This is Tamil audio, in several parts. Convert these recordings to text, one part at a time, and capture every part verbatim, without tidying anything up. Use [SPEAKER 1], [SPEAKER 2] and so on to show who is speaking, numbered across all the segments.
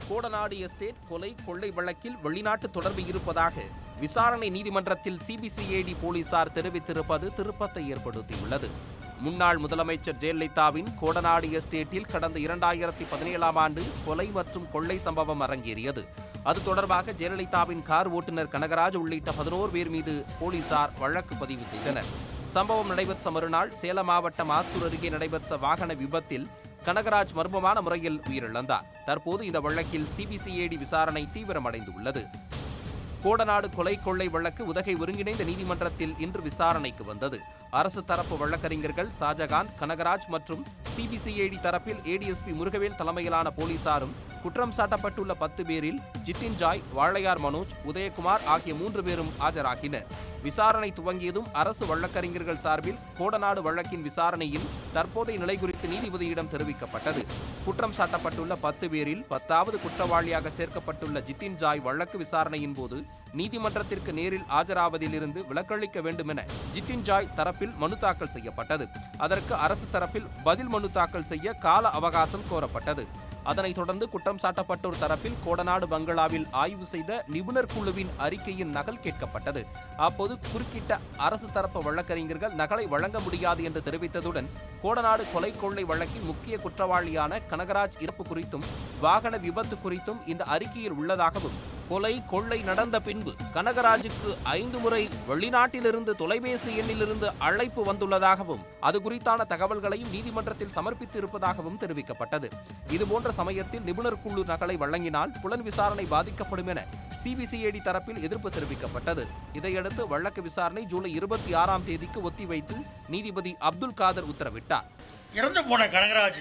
[SPEAKER 1] கோடநாடு எஸ்டேட் கொலை கொள்ளை வழக்கில் வெளிநாட்டு தொடர்பு இருப்பதாக விசாரணை நீதிமன்றத்தில் சிபிசிஐடி போலீசார் தெரிவித்திருப்பது திருப்பத்தை ஏற்படுத்தியுள்ளது. முன்னாள் முதலமைச்சர் ஜெயலலிதாவின் கோடநாடு எஸ்டேட்டில் கடந்த இரண்டாயிரத்தி பதினேழாம் ஆண்டு கொலை மற்றும் கொள்ளை சம்பவம் அரங்கேறியது. அது தொடர்பாக ஜெயலலிதாவின் கார் ஓட்டுநர் கனகராஜ் உள்ளிட்ட பதினோரு பேர் மீது போலீசார் வழக்கு பதிவு செய்தனர். சம்பவம் நடைபெற்ற மறுநாள் சேலம் மாவட்டம் ஆத்தூர் அருகே நடைபெற்ற வாகன விபத்தில் கனகராஜ் மர்மமான முறையில் உயிரிழந்தார். தற்போது இந்த வழக்கில் சிபிசிஐடி விசாரணை தீவிரமடைந்துள்ளது. கோடநாடு கொலை கொள்ளை வழக்கு உதகை ஒருங்கிணைந்த நீதிமன்றத்தில் இன்று விசாரணைக்கு வந்தது. அரசு தரப்பு வழக்கறிஞர்கள் ஷாஜகான், கனகராஜ் மற்றும் சிபிசிஐடி தரப்பில் ஏடிஎஸ்பி முருகவேல் தலைமையிலான போலீசாரும் குற்றம் சாட்டப்பட்டுள்ள பத்து பேரில் ஜித்தின் ஜாய், வாழையார் மனோஜ், உதயகுமார் ஆகிய மூன்று பேரும் ஆஜராகினர். விசாரணை துவங்கியதும் அரசு வழக்கறிஞர்கள் சார்பில் கோடநாடு வழக்கின் விசாரணையில் தற்போதைய நிலை குறித்து நீதிபதியிடம் தெரிவிக்கப்பட்டது. குற்றம் சாட்டப்பட்டுள்ள பத்து பேரில் பத்தாவது குற்றவாளியாக சேர்க்கப்பட்டுள்ள ஜித்தின் ஜாய் வழக்கு விசாரணையின் போது நீதிமன்றத்திற்கு நேரில் ஆஜராவதிலிருந்து விலக்களிக்க வேண்டும் என ஜித்தின் ஜாய் தரப்பில் மனு தாக்கல் செய்யப்பட்டது. அதற்கு அரசு தரப்பில் பதில் மனு தாக்கல் செய்ய கால அவகாசம் கோரப்பட்டது. அதனைத் தொடர்ந்து குற்றம் சாட்டப்பட்டோர் தரப்பில் கோடநாடு பங்களாவில் ஆய்வு செய்த நிபுணர் குழுவின் அறிக்கையின் நகல் கேட்கப்பட்டது. அப்போது குறுக்கிட்ட அரசு தரப்பு வழக்கறிஞர்கள் நகலை வழங்க முடியாது என்று தெரிவித்ததுடன் கோடநாடு கொலை கொள்ளை வழக்கின் முக்கிய குற்றவாளியான கனகராஜ் இறப்பு குறித்தும் வாகன விபத்து குறித்தும் இந்த அறிக்கையில் உள்ளதாகவும், கொலை கொள்ளை நடந்த பின்பு கனகராஜுக்கு ஐந்து முறை வெளிநாட்டிலிருந்து தொலைபேசி எண்ணிலிருந்து அழைப்பு வந்துள்ளதாகவும் அது குறித்தான தகவல்களையும் நீதிமன்றத்தில் சமர்ப்பித்து இருப்பதாகவும் தெரிவிக்கப்பட்டது. இதுபோன்ற சமயத்தில் நிபுணர் குழு நகலை வழங்கினால் புலன் விசாரணை பாதிக்கப்படும் என சிபிசிஐடி தரப்பில் எதிர்ப்பு தெரிவிக்கப்பட்டது. இதையடுத்து வழக்கு விசாரணை ஜூலை இருபத்தி ஆறாம் தேதிக்கு ஒத்திவைத்து நீதிபதி அப்துல் காதர் உத்தரவிட்டார்.
[SPEAKER 2] இறந்து போன கனகராஜ்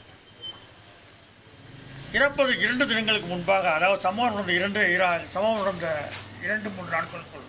[SPEAKER 2] இறப்பது இரண்டு தினங்களுக்கு முன்பாக, அதாவது சம்பவம் நடந்த இரண்டு சம்பவம் நடந்த இரண்டு மூன்று நாட்களுக்குள்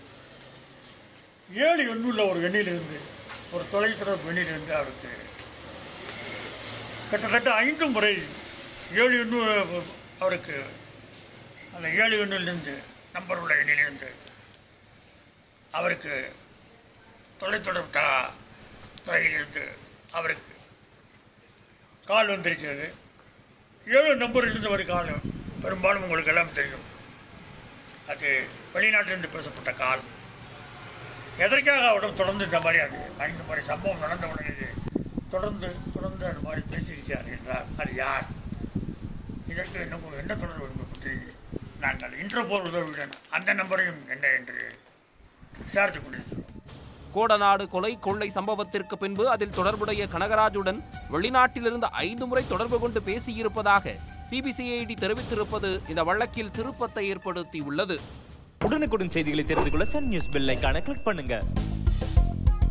[SPEAKER 2] ஏழு எண்ணுள்ள ஒரு எண்ணிலிருந்து, ஒரு தொலைத்தொடர்பு எண்ணிலிருந்து அவருக்கு கிட்டத்தட்ட ஐந்து முறை ஏழு எண்ணு அவருக்கு அந்த ஏழு எண்ணிலிருந்து நம்பர் உள்ள எண்ணிலிருந்து அவருக்கு தொலைத்தொடர்பு த துறையிலிருந்து அவருக்கு கால் வந்திருக்கிறது. ஏழு நம்பரிலிருந்து ஒரு கால் பெரும்பாலும் உங்களுக்கு எல்லாம் தெரியும். அது வெளிநாட்டிலிருந்து பேசப்பட்ட கால். எதற்காக அவரிடம் தொடர்ந்து இந்த மாதிரி அது ஐந்து முறை சம்பவம் நடந்த உடனே தொடர்ந்து தொடர்ந்து அந்த மாதிரி பேசியிருக்கிறார் என்றால் அது யார்? இதற்கு இன்னும் என்ன தொடர்பு என்பது பற்றி நாங்கள் இன்டர்போல் உதவியுடன் அந்த நம்பரையும் என்ன என்று விசாரித்துக் கொண்டிருக்கிறோம்.
[SPEAKER 1] கோடநாடு கொலை கொள்ளை சம்பவத்திற்கு பின்பு அதில் தொடர்புடைய கனகராஜுடன் வெளிநாட்டிலிருந்து ஐந்து முறை தொடர்பு கொண்டு பேசியிருப்பதாக சிபிசிஐடி தெரிவித்திருப்பது இந்த வழக்கில் திருப்பத்தை ஏற்படுத்தியுள்ளது.
[SPEAKER 3] உடனுக்குடன் செய்திகளை தெரிந்து கொள்ள சன் நியூஸ் பெல் ஐகானை கிளிக் பண்ணுங்க.